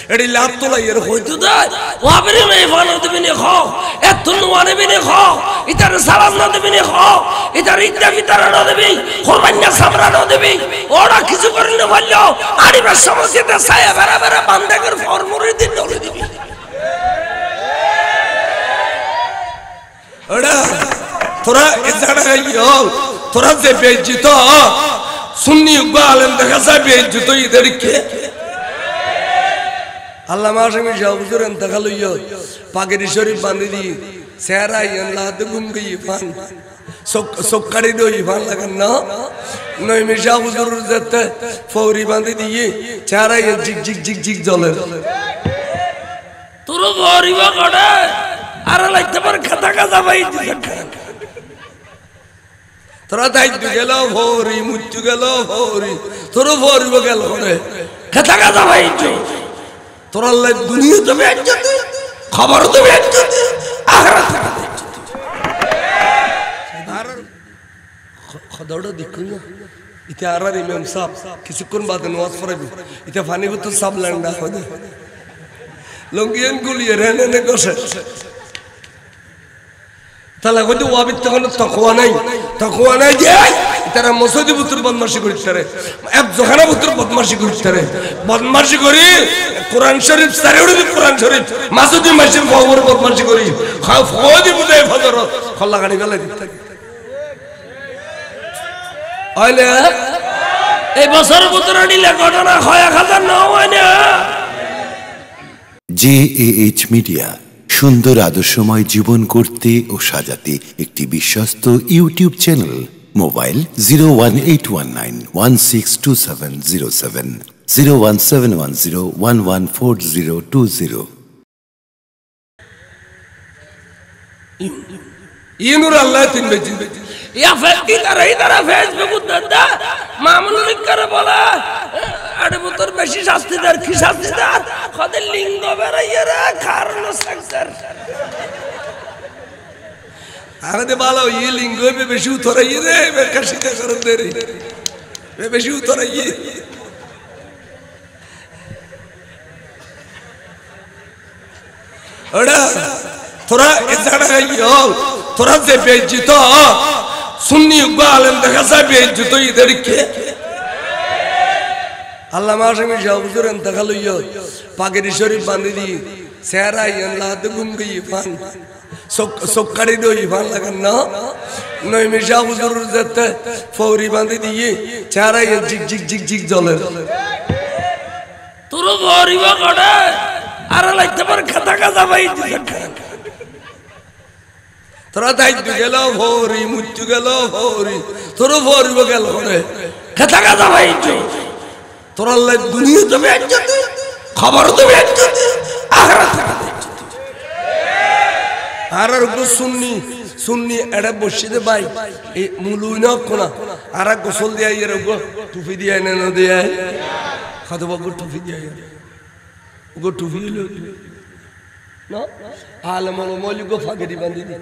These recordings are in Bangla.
এডি লাভ তোলা এর হইতো দেয় ওয়াবরে মে ফানো দিবিনি খ এতুন ওয়ানে বিনি খ ইতার সালাম না দিবিনি খ ইতার ইদ্দা ভিতর না দিবি কুরবানিয়া সামরা না দিবি ওরা কিছু করে না বললো আরিবা সমস্যাতে ছায়া বেরা বেরা বান্দাকের ফরমুরি দিন ডলে দিবি ওরা তোরা এজাড়া গাইও তোরা যে বেজ্জিত সুন্নি উগ্র আলেম দেখা যায় বেজ্জিত এদেরকে আল্লামা আশমি শাহ হুজুর ইন্তেকাল হইয়া পাগড়ি শরীফ বাঁধি দি চেহারা আল্লাহ গুম গই ফান সক্কারি দই ফান লাগান না নইমি শাহ হুজুর যেতে ফৌরি বাঁধি দিয়ে চেহারা জিগ জিগ জিগ জিগ জ্বলে তোর গরিবা কড়ে আর লাগতে পারে খাতা খাতা ভাই তোরা দায়িত্ব গেল ফৌরি মুচ্ছু গেল ফৌরি তোর ফৌরিব গেল রে খাতা খাতা ভাই তোরা দুনিয়া তো বেজ্জতি খবর তো বেজ্জতি আখিরাত তো বেজ্জতি আর খদড় দেখুন ইতে আর ইমাম সাহেব কিছুক্ষণ বাদে নামাজ পড়াবি ইতে পানি বোতল সব ল্যান্ডা হবে লঙ্গিয়ান গুলিয়ে রেনে কষে তাহলে কইতে ওয়াবিত তখন তাকওয়া নাই যে তারা মসজিদ পুত্র বদমাশি করতে এক জোখানা পুত্র বদমাশি করতে বদমাশি করি কোরআন শরীফ সারে উড়ি কোরআন শরীফ মাসুদি মাসির খবর বদমাশি করি ফৌজি বুঝাই ফজর খল্লা গাড়ি গেলে দিতে আইলে এই বছর পুত্র নিলে ঘটনা খয়া খাজার না হয় না JAH মিডিয়া সুন্দর আদর্শময় জীবন করতে ও সাজাতে একটি বিশ্বস্ত ইউটিউব চ্যানেল মোবাইল 01819162707 01710114020 ইনুর আল্লাহ তিন বেজি ইয়া ফেকি তারা ফেসবুক দাদা মামুনুল করে বলা আরে বুতর বেশি শাস্তি দার কি শাস্তি দার কদের লিঙ্গ বেরাইয়া রে কারণ সাকসার আরে ভালো এই লিঙ্গ বেশি উতরাই রে বেকাশিতে করে দে রে বেশি উতরাই ওরা তোরা এজাড়া গাইও তোরা যে বেজ্জিত সুন্নি উগ্র আলেম দেখা যায় বেজ্জিত এদেরকে আল্লামা আশমি শাহ হুজুর ইন্তেকাল হইয়া পাগড়ি শরীফ বাঁধি দি চেহারা আল্লাহ গুম গই ফান সক্কারি দই ফান লাগান না নইমি শাহ হুজুর যেতে ফৌরি বাঁধি দিয়ে চেহারা জিগ জিগ জিগ জিগ জ্বলে তোর গরিবা কড়ে আর লাগতে পারে খাতা খাতা ভাই তোরা দায়িত্ব গেল ফৌরি মুচ্ছু গেল ফৌরি তোর ফৌরিব গেল রে খাতা খাতা ভাই তোরা দুনিয়া তো বেজ্জতি খবর তো বেজ্জতি আখিরাত তো বেজ্জতি আর সুন্নি এড়ে বসিতে ভাই এই মুলুই না কোনা আর গোসল দিয়া এর টুপি দিয়া না দিয়া খাদো বাবু টুপি দিয়া গো টুপি না আলমল মলি গো ফাগরি বাঁধি দি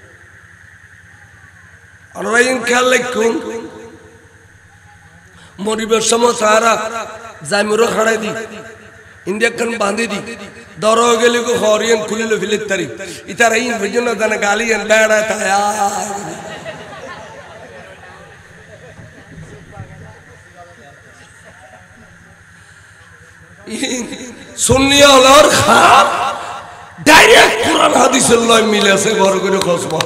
আর রাইন খেয়াল রাখুন মরিবের সময় সারা জামিরো খাড়াই দি ইন্ডিয়ান বাঁধি দি দর গেলে গো হরিয়ান খুলিল ফিলিত তারি ইতারা ইন ভজন জানে গালি এন বেড়া তায়া সুন্নিয়া হলার খারাপ ডাইরেক্ট কোরআন হাদিসের লয় মিলে আছে ঘর করে কসমা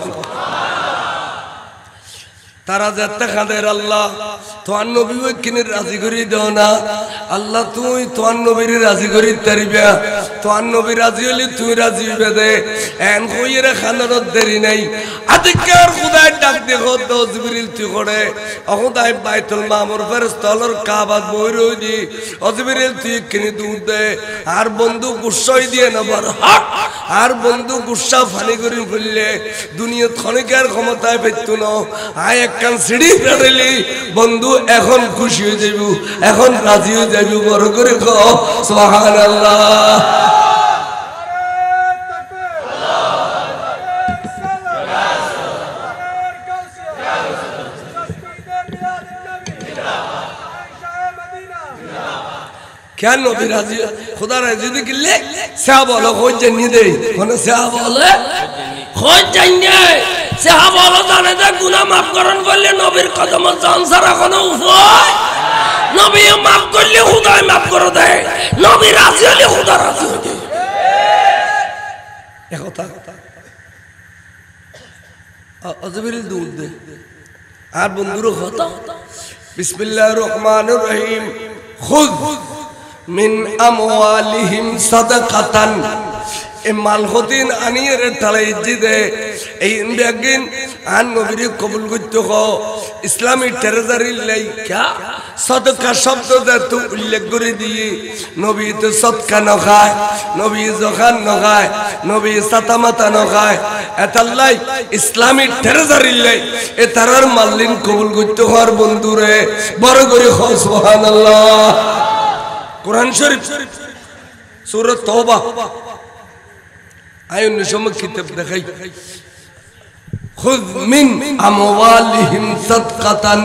তারা যাতে খাদের আল্লাহ তোমার নবী কিনে রাজি করি দাও না আল্লাহ তুই তোমার নবীর রাজি করি তারিবে তোমার নবী রাজি হলি তুই রাজি হইবে দে এন কইয়ের খানারত দেরি নাই আদিকার খুদায় ডাক দেখো তো জিবরিল তুই করে অখুদায় বাইতুল মামুর ফেরেশতার কাবাত বই রই দি জিবরিল তুই কিনে দুধ দে আর বন্ধু গুসাই দিয়ে নবার হক আর বন্ধু গুসা ফানি করি ফেললে দুনিয়া ক্ষণিকের ক্ষমতায় পেতো না আয় একখান সিঁড়ি পেড়েলি বন্ধু এখন খুশি হয়ে যাইব এখন রাজি হয়ে যাইব বড় করে কও সুবহানাল্লাহ কেন নবী রাজি খোদা রাজি দিলে সে বলো খোঁজ জানি দে কোন সে বলে খোঁজ জানি সে বলো জানে যে গুনাহ মাফ করণ করলে নবীর কদম জান ছাড়া কোনো উপায় নবী মাফ করলে খোদা মাফ করে দেয় নবী রাজি হলে খোদা রাজি হয়ে যায় এ কথা আজমিরুল দুধ দে আর বন্ধুরও কথা বিসমিল্লাহির রহমানির রহিম খুদ মিন আমওয়ালিহিম সাদাকাতান এ মাল হদিন আনিয়ের ঢালাই জিদে এই বেগিন আন নবীর কবুল করতে হ ইসলামী ট্রেজারি লাইকা সাদকা শব্দ তো উল্লেখ করে দিয়ে নবী তো সদকা ন খায় নবী জখান ন খায় নবী সাতামাতা ন খায় এতাল্লাই ইসলামী ট্রেজারি লাই এ তারার মাল্লিন কবুল করতে হওয়ার বন্ধুরে বড় করে হ সুবহানাল্লাহ কুরআন শরীফ সূরা তওবা আয়াত নম্বর কিতাব দেখাই খুদ মিন আমওয়ালিহিম সাদকাতান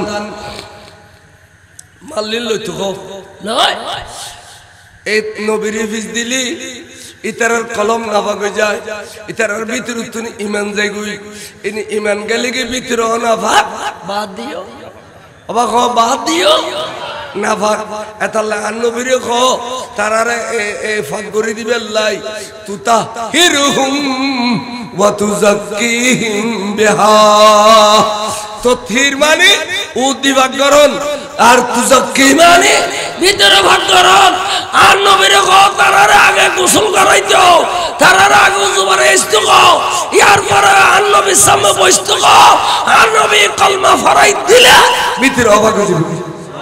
মাল্লিন লইতো নয় এই নবীর ফিস দিলি ইতারার কলম নাফা হয়ে যায় ইতারার ভিতর তুমি ঈমান যাই গই ইনি ঈমান গেলে কি ভিতর নাফা বাদ দিও অবা খ বাদ দিও নাফা এতাল্লা নবীর খ তারারে এ ফাক করে দিবে আল্লাহ তুতা হিরুহুম ওয়া তুযাক্কিহিম বিহা তো থির মানে উদ্দিবাকরণ আর তুযাক্কি মানে ভিতরে ভাগকরণ আর নবীর খ তারারে আগে গোসল করাইতো তারারে আগে জুবারে ইস্তিগো ইয়ার পরে আর নবীর সামনে বসতো আর নবী কলমা ফরাই দিলে ভিতরে অবাক হয়ে যাবে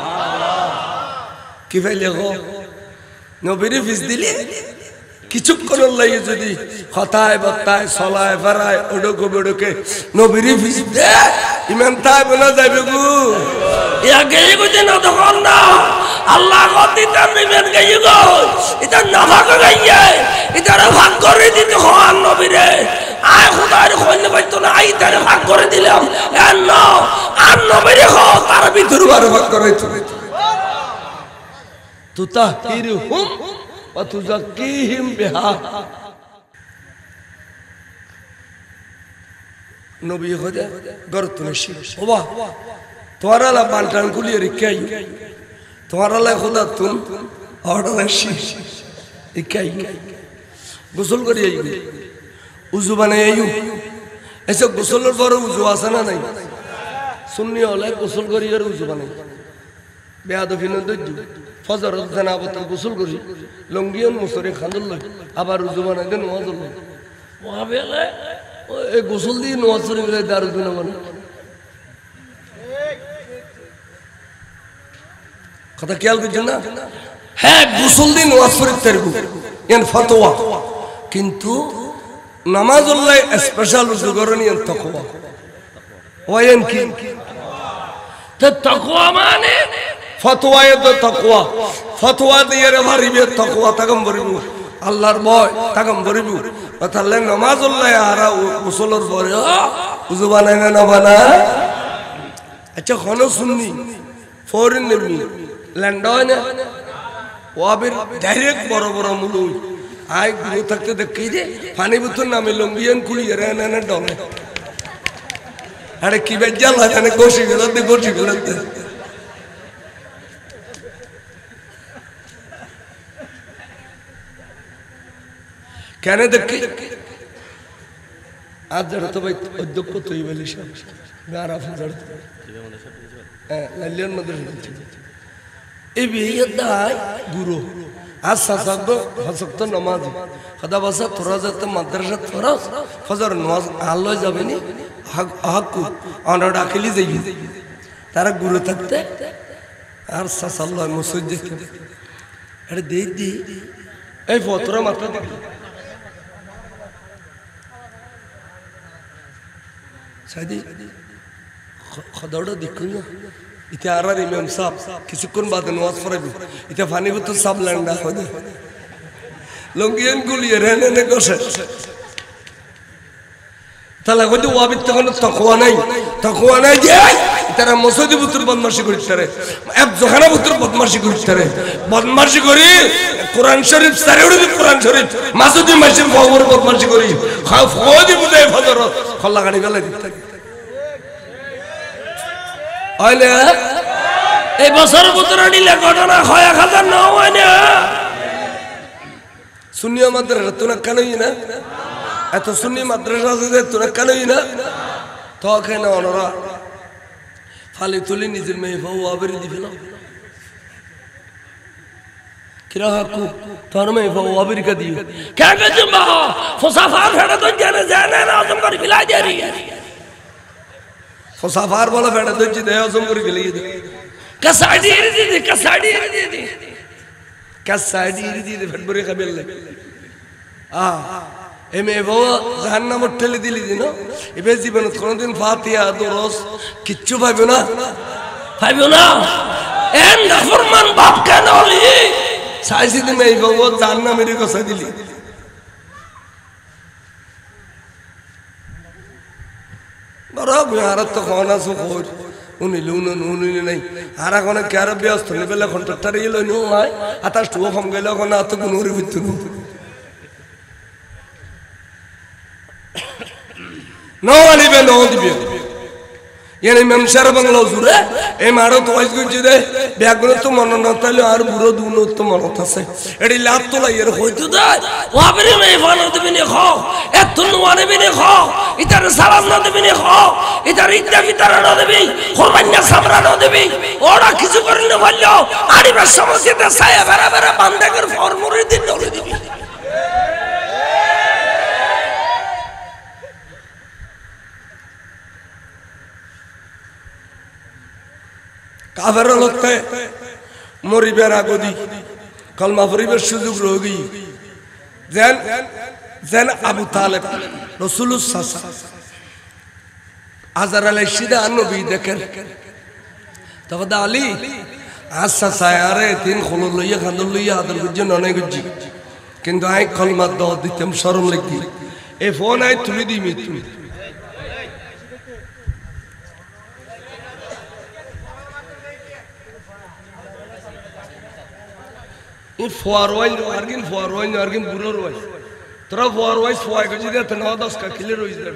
কি ফেলে গো নবীর ফিস দিলে কিছুক্ষণ লাগে যদি কথায় বার্তায় চলায় ফেরায় ওডকে বেডকে নবীর ফিস দে ইমান তাই বলা যাবে গো ইয়াকে কইতে না তখন না আল্লাহ গতি তার ইমান গাইয়ে গো এটা না ভাগ গাইয়ে এটা ভাগ করে দিতে হয় নবীরে আয় খোদার কইলে পাইতো না আই তারে ভাগ করে দিলাম আর নবীরে হ তার ভিতর ভাগ করাইতো তুতাহিরুহুম ওয়া তুযাক্কিহিম বিহা নবী হদে গরতুনশি ওবা তোরালা বান্টান কুলি রিকাই তোরালা খোদা তুন অর্ডারশি ইকাই গোসল করি আইবি উযু বানাই আইউ এসব গোসলের পর উযু আছে না নাই সুন্নি হলে গোসল করি আর উযু বানাই বেয়াদফিন দজ্জু ফজর জানাবত গোসল করি লঙ্গিয়ন মুসরে খান্দল লই আবার উযু বানাই দেন ওয়াজ লই ওয়াবেলে এই গোসল দিয়ে নামাজ পড়ি বলে দারু দিন মানে কথা খেয়াল করছেন না হ্যাঁ গোসল দিয়ে নামাজ পড়ি তারবো এন ফতোয়া কিন্তু নামাজ আল্লাহ স্পেশাল উযু করেন এন তাকওয়া ওয়েন কি তে তাকওয়া মানে ফতোয়া এ তো তাকওয়া ফতোয়া দিয়ে রে ভারিবে তাকওয়া তাকম ভরিব আল্লাহর ভয় তাকম ভরিব তাহলে নামাজ আল্লাহ আর গোসলের পরে উযু বানায় না বানায় আচ্ছা কোন সুন্নি ফরেন নেমি ল্যান্ডয় না ওয়াবের ডাইরেক্ট বড় বড় মুলুই আই গুলো থাকতে দেখি দে পানি বুতর নামে লঙ্গিয়ান কুলি রে না ডলে আরে কি বেজাল জানে গোশি গেলতে কেন দেখি আজ যারা তো ভাই অধ্যক্ষ তৈরি বলি সব আরাফা যারা হ্যাঁ লালিয়ান মধ্যে এই বিয়ে দায় গুরু আজ সাসাদ হসক্ত নমাজ খদা বাসা তোরা যাতে মাদ্রাসা ফরজ ফজর নামাজ আল্লাহ যাবে নি হাক্কু অন ডাকিলি যাই তারা গুরু থাকতে আর সাসাল্লাহ মুসজ্জে আরে দেই দি এই ফতরা মাত্র দেখি সাদি খদাওটা দেখুন না ইতে আর ইমাম সাহেব কিছুক্ষণ বাদে নামাজ পড়াবি ইতে পানি বোতল সাব ল্যান্ডা হদে লঙ্গিয়ান গুলিয়ে রেনে নে কষে তাহলে কইতে ওয়াবিত তখন তাকওয়া নাই যে তারা মসজিদ পুত্র বদমাশি করতে এক জোখানা পুত্র বদমাশি করতে বদমাশি করি কোরআন শরীফ সারে উড়ি কোরআন শরীফ মাসুদি মাসির খবর বদমাশি করি ফৌজি বুঝাই ফজরত খল্লা গাড়ি বেলা দিতে হইলে এই বছর পুত্র নিলে ঘটনা হয় 1000 না হয় না সুন্নি মাদ্রাসা তোরা কেনই না এত সুন্নি মাদ্রাসা আছে যে তোরা কেনই না তো কেন ওরা ফালি তুলি নিজের মেয়ে বউ আবেরি দিবে না কিরা হাকু তোর মেয়ে বউ আবেরিকা দিও কে কে জমা ফসাফার ফেড়া তো জানে জানে না আজম করে বিলাই দেরি ফসাফার বলা ফেড়া তো জি দে আজম করে বিলাই দে কাসাডি দি কাসাডি দি কাসাডি দি ফেড়বরে কাবেল এমে বউ জাহান্নাম ঠেলে দিলি দিন এবে জীবন কোনদিন ফাতিহা দরস কিচ্ছু পাইবে না এন নাফরমান বাপ কেন হলি সাইসি তুমি এই বউ জাহান্নামের কথা দিলি বড় বিহারত তো কোনা সুখর উনিলে নাই আর এখন কেয়ার ব্যস্ত বেলা কন্ট্রাক্টর এলো নো হয় আতাস টুও কম গেল এখন এত কোন ওরে ভিতর নো আনিবে নো দিবে ইয়ানি মেমসার বাংলা জুড়ে এই মারো তো আইজ গজি দে ব্যাগুলো তো মন না তাইলে আর বুড়ো দুনো তো মন আছে এডি লাত তো লাইয়ের হইতো দা ওয়াবরি মে ফানো দিবি নে খো এত নোয়ারে বিনে খো ইতার সালাম না দিবি নে খো ইতার ইদ্দা ভিতর না দিবি কুরবানিয়া সামরা না দিবি ওরা কিছু করে না বললো আরিবার সমস্যাতে ছায়া বেরা বেরা বান্দাকের ফরমুরি দিন দলে দিবি কাফের লোকতে মরিবের আগদি কলমা পরিবের সুযোগ রোগী যেন যেন আবু তালেব রাসূলুল্লাহ সাল্লাল্লাহু আজর আলাইহিদা নবী দেখেন তবে আলী আচ্ছা সায়ারে তিন খোল লইয়া খান্দল লইয়া আদর গুজি ননে গুজি কিন্তু আই কলমা দাও দিতাম শরম লাগি এই ফোন আই তুলি দিমি তুমি ফোয়ারওয়াইন আরগিন বুড়োর ওয়াই তোরা ফোয়ারওয়াইস ফোয়াই গজি দে তো 9-10 কা কিলে রইজ দে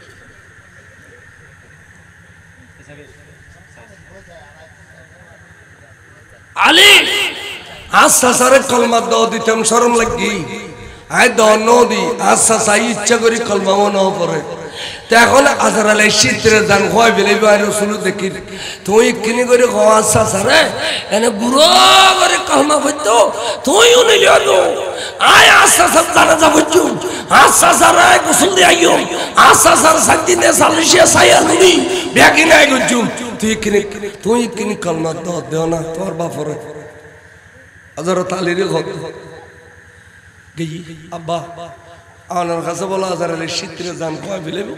আলী আচ্ছা সারে কলমা দাও দিতাম শরম লাগি আই দাও নদি আচ্ছা সাই ইচ্ছা করি কলমাও না পড়ে এখন আজর আলাইহিস সালাম জান খোয় বেলাইব আর রাসূল দেখি তুই কিনি করে খাওয়া আচ্ছা সারে এনে বুড়ো করে কলমা পড়তো তুই উনি লিও আয় আচ্ছা সব জানা যাবছু আচ্ছা সারে গোসল দি আইও আচ্ছা সার সাদিনে সালিশে সায়া নুনি বেগি নাই গজু তুই কিনি কলমা দাও দেও না তোর বাপরে হযরত আলীর ঘর গই আব্বা আনার কাছে বলা আজর আলাইহিস সালাম জান খোয় বেলাইব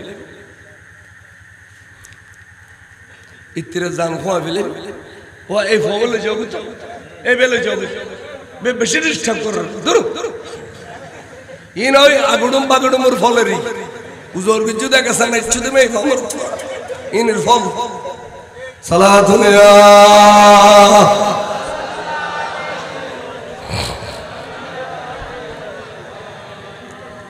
ইত্তিরে জান খোয়া বেলে ও এই ফবলে যোগ এই বেলে যোগ বে বেশি ডিস্টার্ব কর দূর ইন ওই আগুডুম বাগুডুমর ফলেরি উজোর কিছু দেখা সানা ইচ্ছু দেমে ফমর ইনের ফল সালাতুন ইয়া